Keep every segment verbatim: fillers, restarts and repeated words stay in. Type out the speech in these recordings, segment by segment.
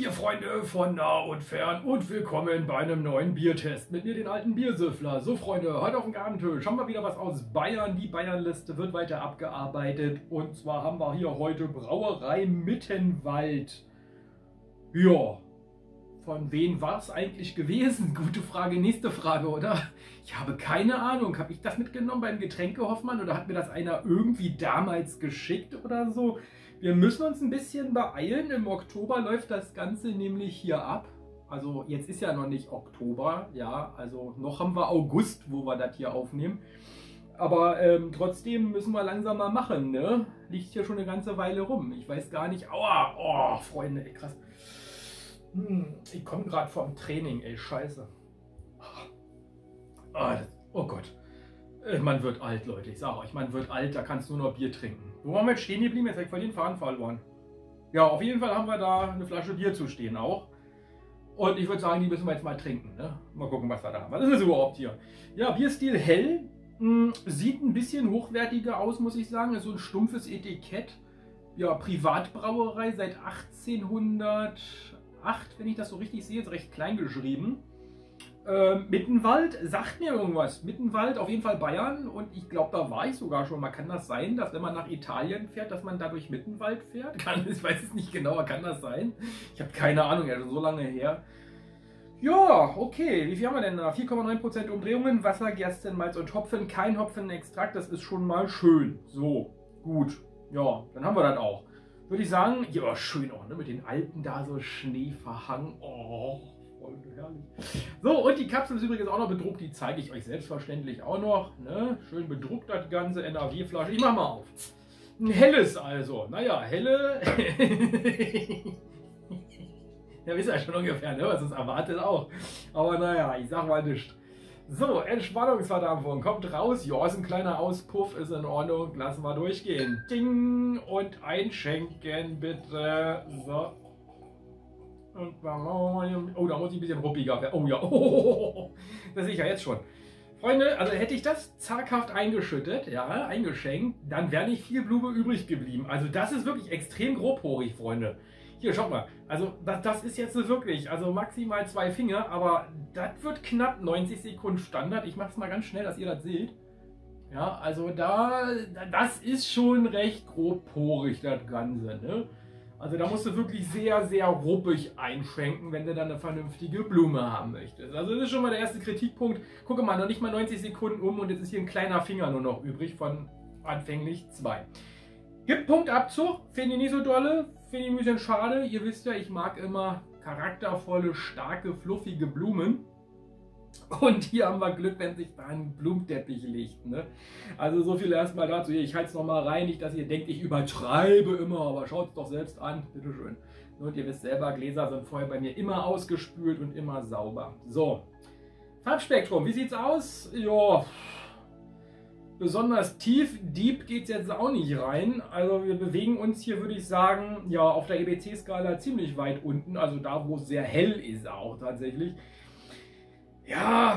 Bierfreunde von nah und fern und willkommen bei einem neuen Biertest mit mir, den alten Biersüffler. So Freunde, heute auf dem Gartentisch haben wir wieder was aus Bayern. Die Bayernliste wird weiter abgearbeitet und zwar haben wir hier heute Brauerei Mittenwald. Ja, von wem war es eigentlich gewesen? Gute Frage, nächste Frage, oder? Ich habe keine Ahnung. Habe ich das mitgenommen beim Getränkehoffmann oder hat mir das einer irgendwie damals geschickt oder so? Wir müssen uns ein bisschen beeilen. Im Oktober läuft das Ganze nämlich hier ab. Also jetzt ist ja noch nicht Oktober, ja, also noch haben wir August, wo wir das hier aufnehmen. Aber ähm, trotzdem müssen wir langsam mal machen, ne? Liegt hier schon eine ganze Weile rum. Ich weiß gar nicht, aua, oh, Freunde, ey, krass. Hm, ich komme gerade vom Training, ey, scheiße. Oh, das, oh Gott. Man wird alt, Leute, ich sage euch, man wird alt, da kannst du nur noch Bier trinken. Wo waren wir jetzt stehen geblieben? Jetzt habe ich voll den Faden verloren. Ja, auf jeden Fall haben wir da eine Flasche Bier zu stehen auch. Und ich würde sagen, die müssen wir jetzt mal trinken. Ne? Mal gucken, was wir da haben. Was ist das überhaupt hier? Ja, Bierstil hell. Mh, sieht ein bisschen hochwertiger aus, muss ich sagen. Ist so ein stumpfes Etikett. Ja, Privatbrauerei seit achtzehnhundertacht, wenn ich das so richtig sehe. Ist recht klein geschrieben. Ähm, Mittenwald sagt mir irgendwas. Mittenwald, auf jeden Fall Bayern. Und ich glaube, da war ich sogar schon mal. Kann das sein, dass wenn man nach Italien fährt, dass man da durch Mittenwald fährt? Kann, ich weiß es nicht genau, aber kann das sein? Ich habe keine Ahnung, ja, schon so lange her. Ja, okay. Wie viel haben wir denn da? vier Komma neun Prozent Umdrehungen, Wasser, Gersten, Malz und Hopfen. Kein Hopfenextrakt, das ist schon mal schön. So, gut. Ja, dann haben wir das auch. Würde ich sagen, ja, schön auch, ne? Mit den Alpen da so Schneeverhang. Oh. Herrlich. So, und die Kapsel ist übrigens auch noch bedruckt, die zeige ich euch selbstverständlich auch noch. Ne? Schön bedruckt das ganze N A W-Flasche. Ich mach mal auf. Ein helles also. Naja, helle. Ja, wisst ihr ja schon ungefähr, ne? Was es erwartet auch. Aber naja, ich sag mal nichts. So, Entspannungsverdampfung kommt raus. Ja, ist ein kleiner Auspuff, ist in Ordnung. Lassen wir durchgehen. Ding und einschenken bitte. So. Und, oh, da muss ich ein bisschen ruppiger werden. Oh ja, oh, das sehe ich ja jetzt schon. Freunde, also hätte ich das zaghaft eingeschüttet, ja, eingeschenkt, dann wäre nicht viel Blume übrig geblieben. Also das ist wirklich extrem grobporig, Freunde. Hier, schaut mal. Also das, das ist jetzt wirklich, also maximal zwei Finger, aber das wird knapp neunzig Sekunden Standard. Ich mache es mal ganz schnell, dass ihr das seht. Ja, also da, das ist schon recht grobporig, das Ganze, ne? Also da musst du wirklich sehr, sehr ruppig einschenken, wenn du dann eine vernünftige Blume haben möchtest. Also das ist schon mal der erste Kritikpunkt. Gucke mal, noch nicht mal neunzig Sekunden um und jetzt ist hier ein kleiner Finger nur noch übrig von anfänglich zwei. Gibt Punktabzug, finde ich nicht so dolle, finde ich ein bisschen schade. Ihr wisst ja, ich mag immer charaktervolle, starke, fluffige Blumen. Und hier haben wir Glück, wenn sich da ein Blumenteppich legt. Ne? Also so viel erstmal dazu. Hier, ich halte es nochmal rein, nicht, dass ihr denkt, ich übertreibe immer, aber schaut es doch selbst an. Bitteschön. Und ihr wisst selber, Gläser sind vorher bei mir immer ausgespült und immer sauber. So, Farbspektrum, wie sieht's aus? Ja, besonders tief, deep geht es jetzt auch nicht rein. Also wir bewegen uns hier, würde ich sagen, ja, auf der E B C-Skala ziemlich weit unten. Also da, wo es sehr hell ist auch tatsächlich. Ja,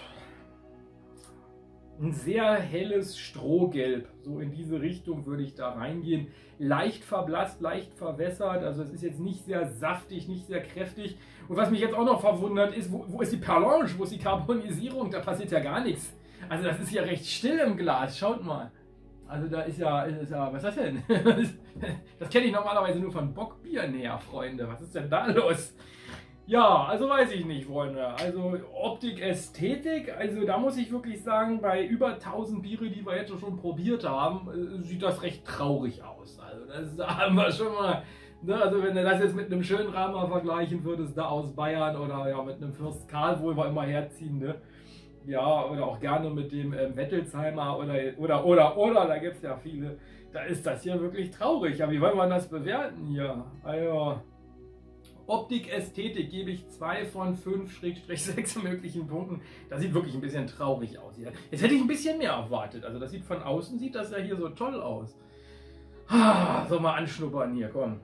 ein sehr helles Strohgelb, so in diese Richtung würde ich da reingehen. Leicht verblasst, leicht verwässert, also es ist jetzt nicht sehr saftig, nicht sehr kräftig. Und was mich jetzt auch noch verwundert ist, wo, wo ist die Perlange, wo ist die Karbonisierung? Da passiert ja gar nichts. Also das ist ja recht still im Glas, schaut mal. Also da ist ja, ist ja was ist das denn? Das kenne ich normalerweise nur von Bockbieren her, Freunde. Was ist denn da los? Ja, also weiß ich nicht, Freunde. Also Optik, Ästhetik, also da muss ich wirklich sagen, bei über tausend Biere, die wir jetzt schon probiert haben, sieht das recht traurig aus. Also das haben wir schon mal, ne? Also wenn du das jetzt mit einem schönen Rahmen vergleichen würdest, da aus Bayern oder ja mit einem Fürst Karl, wo wir immer herziehen, ne? Ja, oder auch gerne mit dem ähm, Wettelsheimer oder, oder, oder, oder, da gibt es ja viele. Da ist das hier wirklich traurig. Ja, wie wollen wir das bewerten hier? Also Optik, Ästhetik gebe ich zwei von fünf sechs möglichen Punkten. Das sieht wirklich ein bisschen traurig aus. Jetzt hätte ich ein bisschen mehr erwartet. Also das sieht von außen, sieht das ja hier so toll aus. Ah, so mal anschnuppern hier, komm.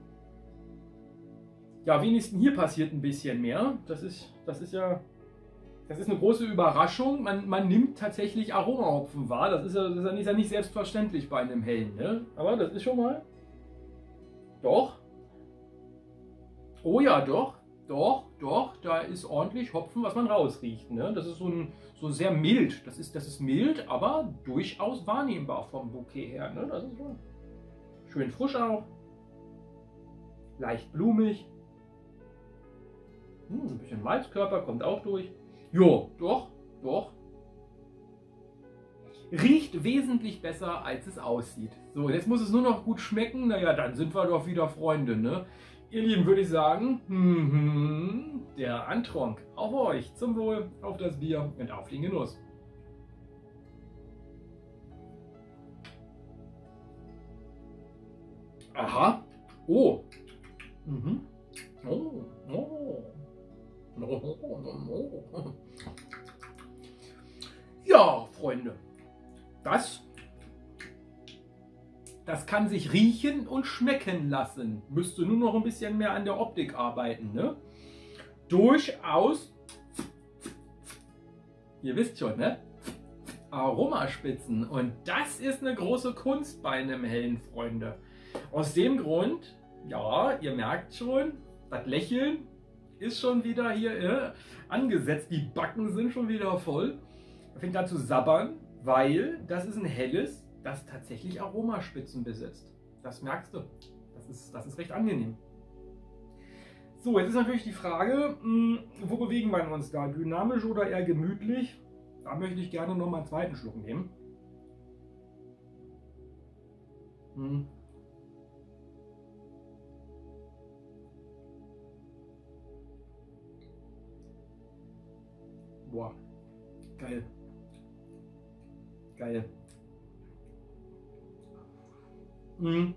Ja, wenigstens hier passiert ein bisschen mehr. Das ist, das ist ja, das ist eine große Überraschung. Man, man nimmt tatsächlich Aromahopfen wahr. Das ist ja, das ist ja, nicht, ist ja nicht selbstverständlich bei einem hellen, ne? Aber das ist schon mal, doch. Oh ja, doch, doch, doch, da ist ordentlich Hopfen, was man rausriecht. Ne? Das ist so, ein, so sehr mild. Das ist, das ist mild, aber durchaus wahrnehmbar vom Bouquet her. Ne? Das ist schon schön frisch auch. Leicht blumig. Hm, ein bisschen Malzkörper kommt auch durch. Jo, doch, doch. Riecht wesentlich besser, als es aussieht. So, jetzt muss es nur noch gut schmecken. Naja, dann sind wir doch wieder Freunde, ne? Ihr Lieben, würde ich sagen, hm, der Antrunk. Auf euch, zum Wohl, auf das Bier und auf den Genuss. Aha. Oh. Mhm. Oh. Oh. Oh. Oh. Oh. Ja, Freunde. Das, das kann sich riechen und schmecken lassen. Müsste nur noch ein bisschen mehr an der Optik arbeiten. Ne? Durchaus, ihr wisst schon, ne? Aromaspitzen. Und das ist eine große Kunst bei einem hellen, Freunde. Aus dem Grund, ja, ihr merkt schon, das Lächeln ist schon wieder hier äh, angesetzt. Die Backen sind schon wieder voll. Er fängt an zu sabbern. Weil das ist ein helles, das tatsächlich Aromaspitzen besitzt. Das merkst du. Das ist, das ist recht angenehm. So, jetzt ist natürlich die Frage, mh, wo bewegen wir uns da? Dynamisch oder eher gemütlich? Da möchte ich gerne noch mal einen zweiten Schluck nehmen. Hm. Boah, geil. Geil. Mhm.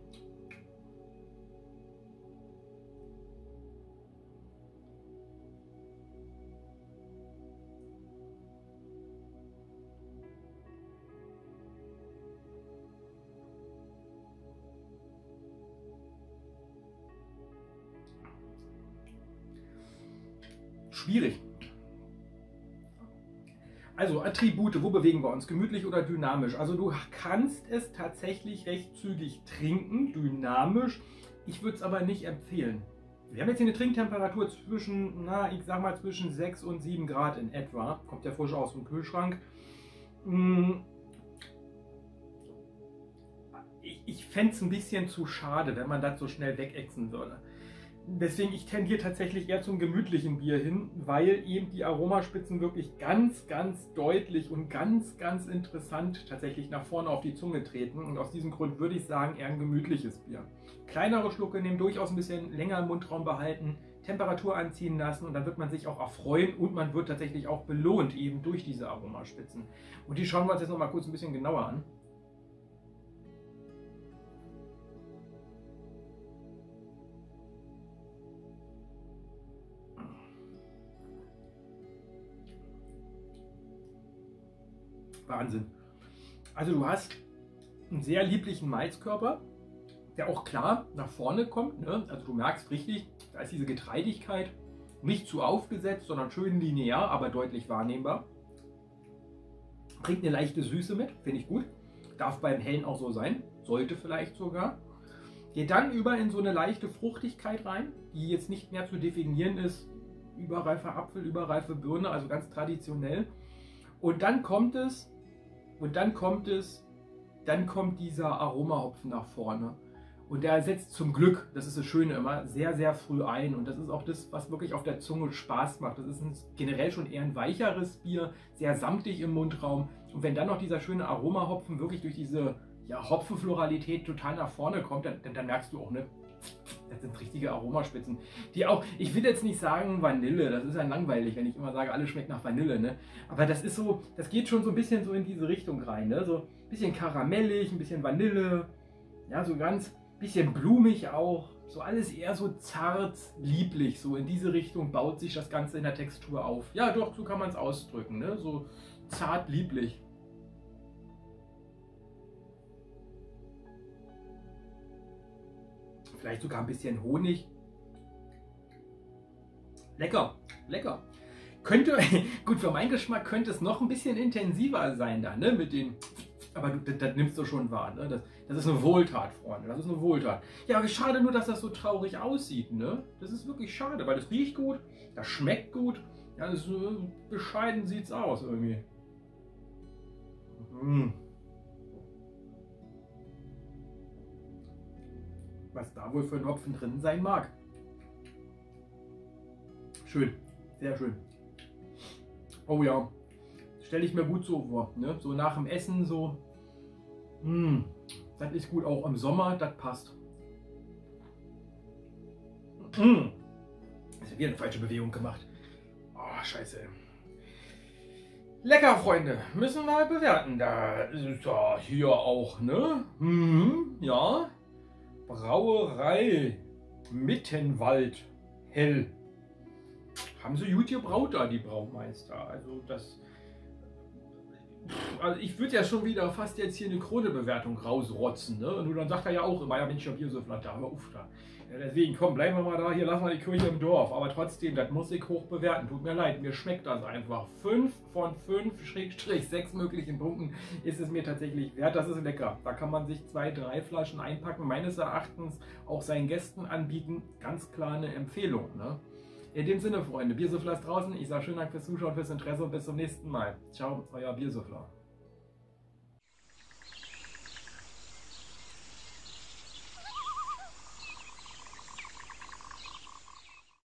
Schwierig. Also Attribute, wo bewegen wir uns? Gemütlich oder dynamisch? Also du kannst es tatsächlich recht zügig trinken, dynamisch. Ich würde es aber nicht empfehlen. Wir haben jetzt hier eine Trinktemperatur zwischen, na, ich sag mal zwischen sechs und sieben Grad in etwa. Kommt ja frisch aus dem Kühlschrank. Ich, ich fände es ein bisschen zu schade, wenn man das so schnell wegexen würde. Deswegen, ich tendiere tatsächlich eher zum gemütlichen Bier hin, weil eben die Aromaspitzen wirklich ganz, ganz deutlich und ganz, ganz interessant tatsächlich nach vorne auf die Zunge treten. Und aus diesem Grund würde ich sagen, eher ein gemütliches Bier. Kleinere Schlucke nehmen, durchaus ein bisschen länger im Mundraum behalten, Temperatur anziehen lassen und dann wird man sich auch erfreuen und man wird tatsächlich auch belohnt eben durch diese Aromaspitzen. Und die schauen wir uns jetzt noch mal kurz ein bisschen genauer an. Wahnsinn. Also du hast einen sehr lieblichen Malzkörper, der auch klar nach vorne kommt. Ne? Also du merkst richtig, da ist diese Getreidigkeit nicht zu aufgesetzt, sondern schön linear, aber deutlich wahrnehmbar. Bringt eine leichte Süße mit, finde ich gut. Darf beim Hellen auch so sein, sollte vielleicht sogar. Geht dann über in so eine leichte Fruchtigkeit rein, die jetzt nicht mehr zu definieren ist. Überreifer Apfel, überreife Birne, also ganz traditionell. Und dann kommt es, und dann kommt es, dann kommt dieser Aromahopfen nach vorne. Und der setzt zum Glück, das ist das Schöne immer, sehr, sehr früh ein. Und das ist auch das, was wirklich auf der Zunge Spaß macht. Das ist ein, generell schon eher ein weicheres Bier, sehr samtig im Mundraum. Und wenn dann noch dieser schöne Aromahopfen wirklich durch diese ja, Hopfenfloralität total nach vorne kommt, dann, dann, dann merkst du auch, ne, das sind richtige Aromaspitzen. Die auch, ich will jetzt nicht sagen Vanille, das ist ja langweilig, wenn ich immer sage, alles schmeckt nach Vanille, ne? Aber das ist so, das geht schon so ein bisschen so in diese Richtung rein, ne? So ein bisschen karamellig, ein bisschen Vanille, ja, so ganz bisschen blumig auch. So alles eher so zart, lieblich, so in diese Richtung baut sich das Ganze in der Textur auf. Ja, doch, so kann man es ausdrücken, ne? So zart, lieblich. Vielleicht sogar ein bisschen Honig. Lecker, lecker. Könnte, gut, für meinen Geschmack könnte es noch ein bisschen intensiver sein da, ne? Mit den Aber du, das, das nimmst du schon wahr, ne? Das, das ist eine Wohltat, Freunde, das ist eine Wohltat. Ja, aber schade nur, dass das so traurig aussieht, ne? Das ist wirklich schade, weil das riecht gut, das schmeckt gut, ja, das ist, äh, bescheiden sieht's aus irgendwie. Mm. Was da wohl für ein Hopfen drin sein mag. Schön, sehr schön. Oh ja, stelle ich mir gut so vor, ne? So nach dem Essen so. Mm, das ist gut, auch im Sommer, das passt. Mm. Das hat wieder eine falsche Bewegung gemacht. Oh, scheiße. Lecker, Freunde. Müssen wir bewerten. Da ist ja hier auch, ne? Mhm, ja. Brauerei Mittenwald Hell. Haben sie gut gebraut da, die Braumeister. Also das... Also ich würde ja schon wieder fast jetzt hier eine Krone-Bewertung rausrotzen, ne? Und dann sagt er ja auch immer, ja Mensch, ich hab hier so viel da, hör auf da. Ja, deswegen, komm, bleiben wir mal da, hier lassen wir die Kirche im Dorf. Aber trotzdem, das muss ich hoch bewerten. Tut mir leid, mir schmeckt das einfach. fünf von fünf, Schrägstrich sechs möglichen Punkten ist es mir tatsächlich wert. Das ist lecker. Da kann man sich zwei, drei Flaschen einpacken. Meines Erachtens auch seinen Gästen anbieten. Ganz klar eine Empfehlung, ne? In dem Sinne, Freunde, Biersouffleur ist draußen. Ich sage schönen Dank fürs Zuschauen, fürs Interesse und bis zum nächsten Mal. Ciao, euer Biersouffleur.